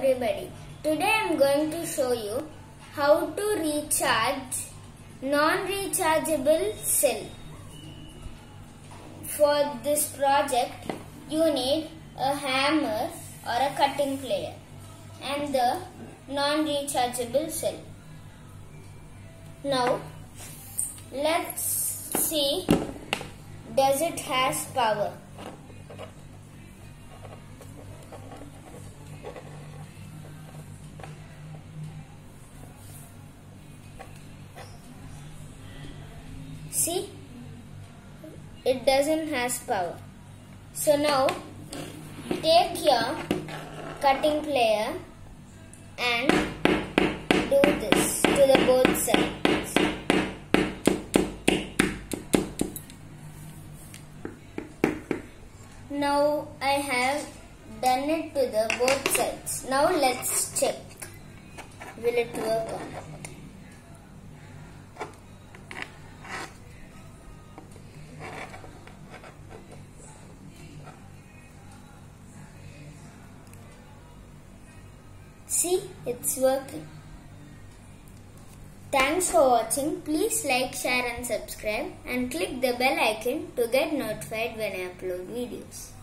everybody. Today I am going to show you how to recharge non-rechargeable cell. For this project you need a hammer or a cutting plier and the non-rechargeable cell. Now let's see, does it has power? See, it doesn't has power. So now take your cutting plier and do this to the both sides. Now I have done it to the both sides. Now let's check. Will it work or not? See, it's working. Thanks for watching. Please like, share and subscribe and click the bell icon to get notified when I upload videos.